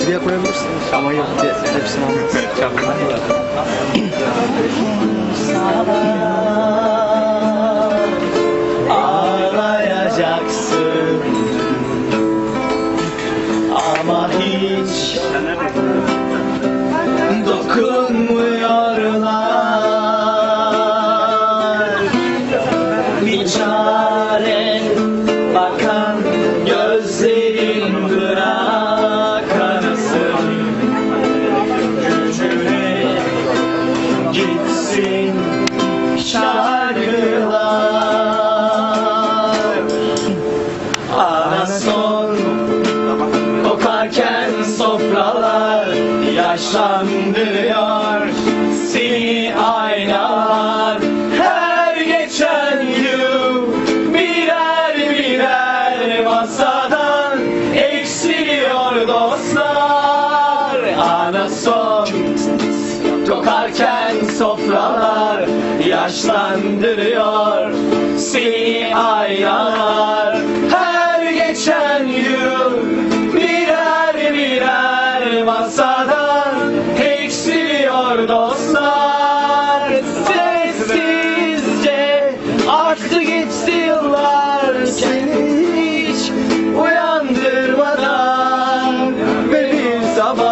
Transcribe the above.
Şuraya koyabilirsin. Ama yok diye hepsini almaz. Ağlayacaksın ama hiç dokunmuyorlar. Bir çare bakan gözlerin bırak arasın, gücüne gitsin şarkılar. Anason kokarken sofralar yaşlandırıyor seni aynalar. Her geçen yıl birer birer masadan eksiliyor dostlar. Anason kokarken sofralar yaşlandırıyor seni aynalar. Her geçen yıl birer birer masadan eksiliyor dostlar. Sessizce aktı geçti yıllar, seni hiç uyandırmadan bir sabah